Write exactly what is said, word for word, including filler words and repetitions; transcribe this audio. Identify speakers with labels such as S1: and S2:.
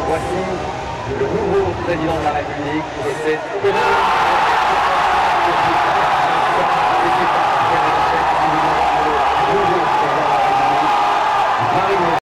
S1: Voici le nouveau président de la République et c'est